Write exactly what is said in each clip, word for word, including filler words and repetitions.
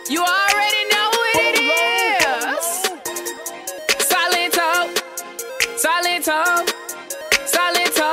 You already know who it is. Silento, Silento, Silento.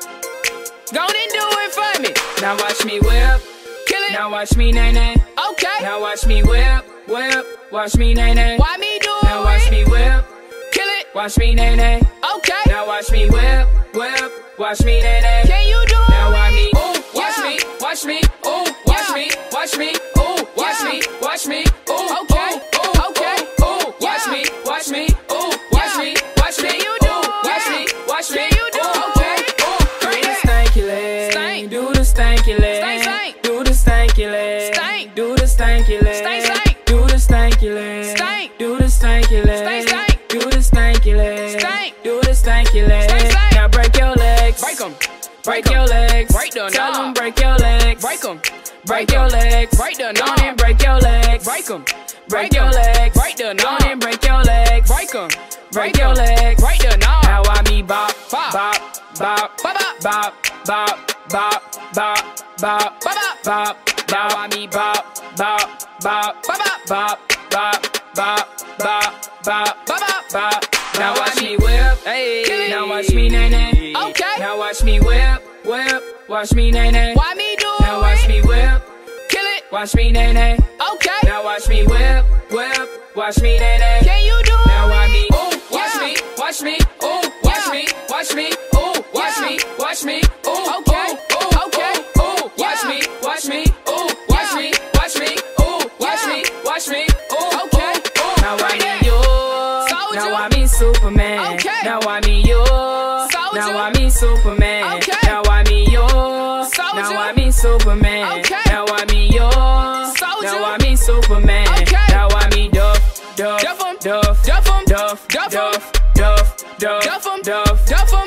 Go and do it for me. Now watch me whip, kill it. Now watch me nay nay. Okay. Now watch me whip, whip. Watch me nay nay. Why me do it? Now watch me whip, kill it. Watch me nay nay. Okay. Now watch me whip, whip. Watch me nay nay. Can you do it? Now watch me, ooh, watch me, watch me, ooh, watch me, watch me, ooh, watch me, watch me, ooh, okay, ooh, okay, ooh, watch me, watch me, ooh, watch me, watch me, you do, watch me, watch me, you do, okay, ooh, do the stanky leg, do the stanky leg, do the stanky leg, do the stanky leg, do the stanky leg, do the stanky leg, do the stanky leg, do the stanky leg. Now break your legs, break 'em. Break your legs, break the tell them break your legs, break 'em. Break your legs, break the knob and break your legs, break 'em. Break your legs, break the knob and break your legs, break 'em. Break your legs, break the knob. Now I me bop, bop, bop, bop, bop, bop, bop, bop, bop, bop, bop, bop. Now I me bop, bop, bop, bop, bop, bop, bop, bop, bop, bop, bop. Now watch me whip, hey. Now watch me nay nay. Okay. Now watch me whip, whip. Watch me nay nay. Why me do it? Now watch me whip, kill it. Watch me nay nay. Okay. Now watch me whip, whip. Watch me nay nay. Can you do it? Now watch me, ooh, watch me, watch me, ooh, watch me, watch me, ooh, watch me, watch me, ooh, okay, ooh, okay, ooh, watch me, watch me, ooh, watch me, watch me, ooh, watch me, watch me, ooh, okay, ooh. Now I me you, now I me Superman. Okay. Now I me you, now I me Superman. Okay. Now I me you, now I me Superman. Okay. Now I me you, now I me Superman. Okay. Now I me Duff, Duff, Duff, Duff, Duff, Duff, Duff, Duff, Duff, Duff, Duff, Duff, Duff,